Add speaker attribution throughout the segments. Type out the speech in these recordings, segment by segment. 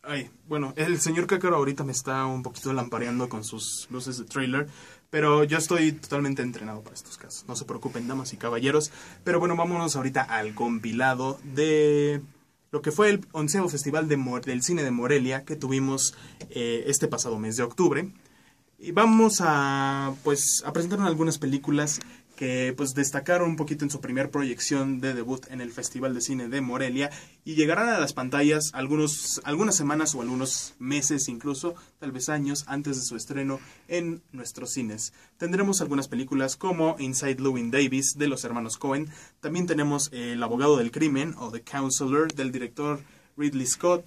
Speaker 1: Ay, bueno, el señor Cácaro ahorita me está un poquito lampareando con sus luces de trailer, pero yo estoy totalmente entrenado para estos casos. No se preocupen, damas y caballeros. Pero bueno, vámonos ahorita al compilado de lo que fue el 11º Festival del Cine de Morelia que tuvimos este pasado mes de octubre. Y vamos a, pues, a presentar algunas películas que pues destacaron un poquito en su primer proyección de debut en el Festival de Cine de Morelia y llegarán a las pantallas algunas semanas o algunos meses incluso, tal vez años, antes de su estreno en nuestros cines. Tendremos algunas películas como Inside Llewyn Davis de los hermanos Coen. También tenemos El abogado del crimen o The Counselor del director Ridley Scott.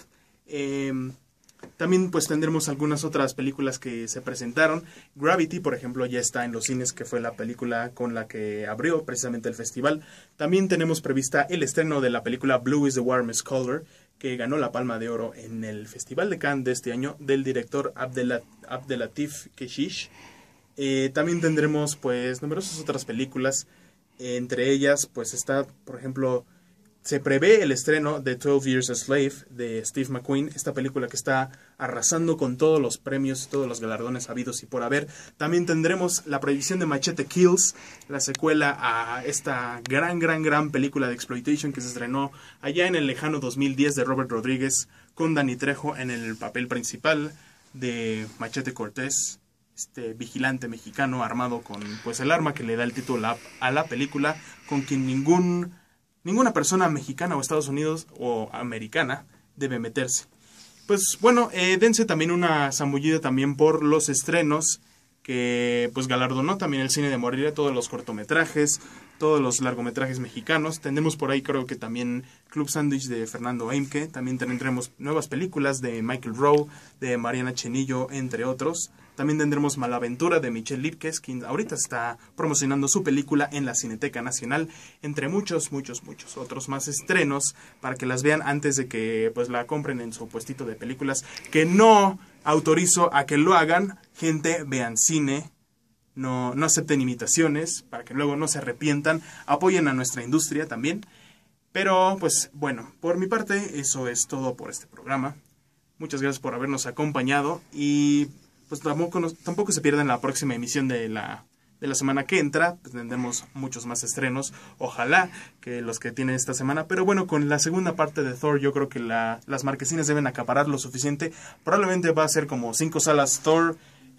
Speaker 1: También pues tendremos algunas otras películas que se presentaron. Gravity, por ejemplo, ya está en los cines, que fue la película con la que abrió precisamente el festival. También tenemos prevista el estreno de la película Blue is the Warmest Color, que ganó la Palma de Oro en el Festival de Cannes de este año, del director Abdelatif Kechiche. También tendremos pues numerosas otras películas. Entre ellas pues está, por ejemplo, se prevé el estreno de 12 Years a Slave de Steve McQueen, esta película que está arrasando con todos los premios, todos los galardones habidos y por haber. También tendremos la proyección de Machete Kills, la secuela a esta gran película de exploitation que se estrenó allá en el lejano 2010 de Robert Rodríguez, con Danny Trejo en el papel principal de Machete Cortés, este vigilante mexicano armado con pues el arma que le da el título a la película, con quien ninguna persona mexicana o Estados Unidos o americana debe meterse. Pues bueno, dense también una zambullida también por los estrenos que pues galardonó también el Cine de Morelia, todos los cortometrajes, todos los largometrajes mexicanos. Tendremos por ahí creo que también Club Sándwich de Fernando Eimke. También tendremos nuevas películas de Michael Rowe, de Mariana Chenillo, entre otros. También tendremos Malaventura de Michelle Lipkes, quien ahorita está promocionando su película en la Cineteca Nacional, entre muchos otros más estrenos, para que las vean antes de que pues la compren en su puestito de películas, que no autorizo a que lo hagan. Gente, vean cine, no acepten imitaciones, para que luego no se arrepientan, apoyen a nuestra industria también. Pero pues bueno, por mi parte eso es todo por este programa. Muchas gracias por habernos acompañado y pues tampoco se pierdan la próxima emisión de la semana que entra. Pues tendremos muchos más estrenos, ojalá, que los que tienen esta semana. Pero bueno, con la segunda parte de Thor, yo creo que las marquesinas deben acaparar lo suficiente. Probablemente va a ser como 5 salas Thor,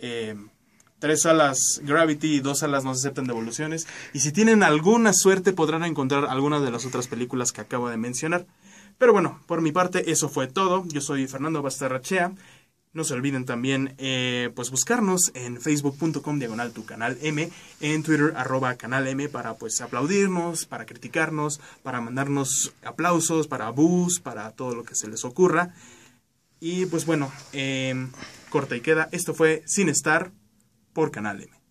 Speaker 1: 3 salas Gravity y 2 salas No se aceptan devoluciones. Y si tienen alguna suerte podrán encontrar algunas de las otras películas que acabo de mencionar. Pero bueno, por mi parte eso fue todo. Yo soy Fernando Bastarrachea. No se olviden también pues buscarnos en facebook.com/tucanalm, en Twitter @canalm, para pues aplaudirnos, para criticarnos, para mandarnos aplausos, para bus, para todo lo que se les ocurra. Y pues bueno, corta y queda. Esto fue Sin Estar por Canal M.